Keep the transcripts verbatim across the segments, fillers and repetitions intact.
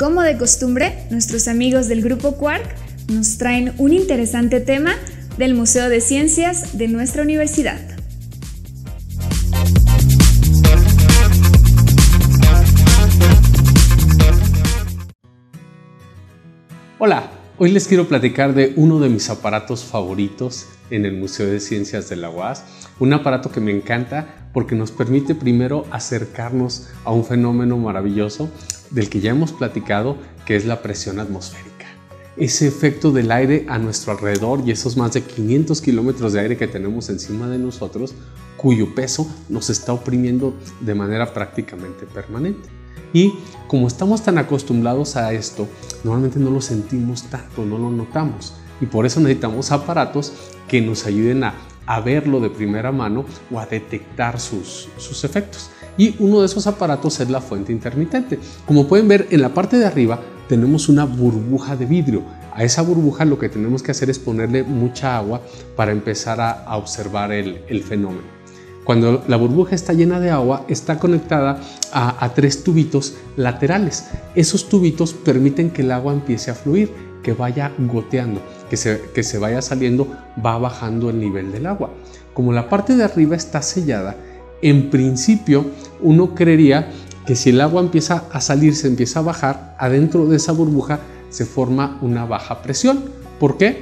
como de costumbre, nuestros amigos del Grupo Quark nos traen un interesante tema del Museo de Ciencias de nuestra universidad. Hola, hoy les quiero platicar de uno de mis aparatos favoritos en el Museo de Ciencias de la U A S. Un aparato que me encanta porque nos permite primero acercarnos a un fenómeno maravilloso del que ya hemos platicado, que es la presión atmosférica. Ese efecto del aire a nuestro alrededor y esos más de quinientos kilómetros de aire que tenemos encima de nosotros, cuyo peso nos está oprimiendo de manera prácticamente permanente. Y como estamos tan acostumbrados a esto, normalmente no lo sentimos tanto, no lo notamos. Y por eso necesitamos aparatos que nos ayuden a, a verlo de primera mano o a detectar sus, sus efectos. Y uno de esos aparatos es la fuente intermitente. Como pueden ver, en la parte de arriba tenemos una burbuja de vidrio. A esa burbuja lo que tenemos que hacer es ponerle mucha agua para empezar a, a observar el, el fenómeno. Cuando la burbuja está llena de agua, está conectada a, a tres tubitos laterales. Esos tubitos permiten que el agua empiece a fluir, que vaya goteando, que se, que se vaya saliendo, va bajando el nivel del agua. Como la parte de arriba está sellada, en principio uno creería que si el agua empieza a salir, se empieza a bajar, adentro de esa burbuja se forma una baja presión. ¿Por qué?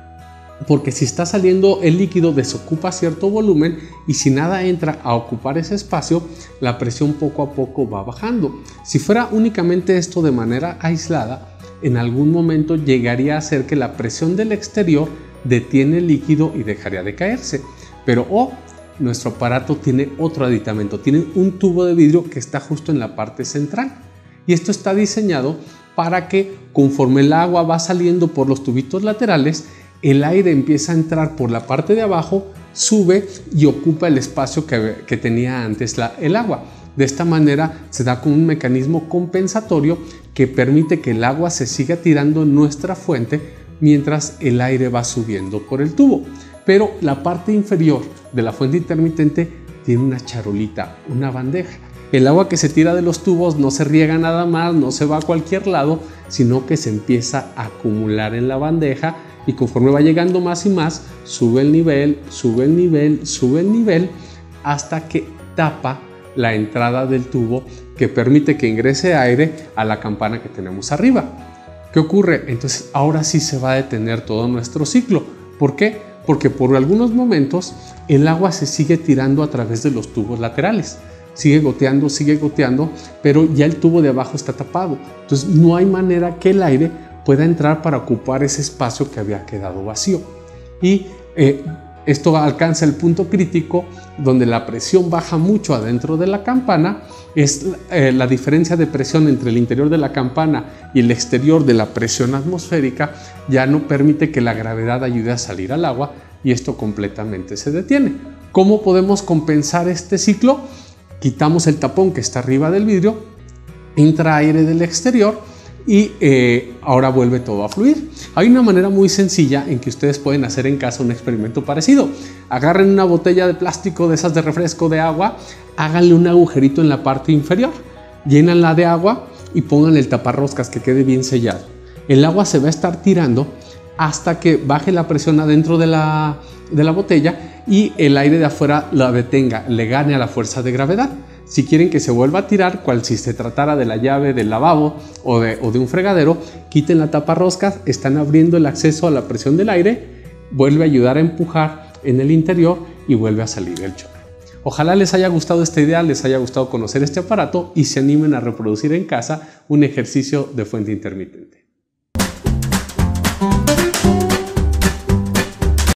Porque si está saliendo el líquido desocupa cierto volumen y si nada entra a ocupar ese espacio, la presión poco a poco va bajando. Si fuera únicamente esto de manera aislada, en algún momento llegaría a ser que la presión del exterior detiene el líquido y dejaría de caerse. Pero oh, nuestro aparato tiene otro aditamento, tiene un tubo de vidrio que está justo en la parte central. Y esto está diseñado para que conforme el agua va saliendo por los tubitos laterales, el aire empieza a entrar por la parte de abajo, sube y ocupa el espacio que, que tenía antes la, el agua. De esta manera se da como un mecanismo compensatorio que permite que el agua se siga tirando en nuestra fuente mientras el aire va subiendo por el tubo. Pero la parte inferior de la fuente intermitente tiene una charolita, una bandeja. El agua que se tira de los tubos no se riega nada más, no se va a cualquier lado, sino que se empieza a acumular en la bandeja y conforme va llegando más y más, sube el nivel, sube el nivel, sube el nivel, hasta que tapa la entrada del tubo que permite que ingrese aire a la campana que tenemos arriba. ¿Qué ocurre? Entonces ahora sí se va a detener todo nuestro ciclo. ¿Por qué? Porque por algunos momentos el agua se sigue tirando a través de los tubos laterales. Sigue goteando, sigue goteando, pero ya el tubo de abajo está tapado. Entonces no hay manera que el aire pueda entrar para ocupar ese espacio que había quedado vacío. Y eh, esto alcanza el punto crítico donde la presión baja mucho adentro de la campana. Es eh, la diferencia de presión entre el interior de la campana y el exterior de la presión atmosférica ya no permite que la gravedad ayude a salir al agua y esto completamente se detiene. ¿Cómo podemos compensar este ciclo? Quitamos el tapón que está arriba del vidrio, entra aire del exterior y eh, ahora vuelve todo a fluir. Hay una manera muy sencilla en que ustedes pueden hacer en casa un experimento parecido. Agarren una botella de plástico de esas de refresco de agua, háganle un agujerito en la parte inferior, llénanla de agua y pónganle el taparroscas que quede bien sellado. El agua se va a estar tirando hasta que baje la presión adentro de la, de la botella y el aire de afuera la detenga, le gane a la fuerza de gravedad. Si quieren que se vuelva a tirar, cual si se tratara de la llave del lavabo o de, o de un fregadero, quiten la taparroscas, están abriendo el acceso a la presión del aire, vuelve a ayudar a empujar en el interior y vuelve a salir el chorro. Ojalá les haya gustado esta idea, les haya gustado conocer este aparato y se animen a reproducir en casa un ejercicio de fuente intermitente.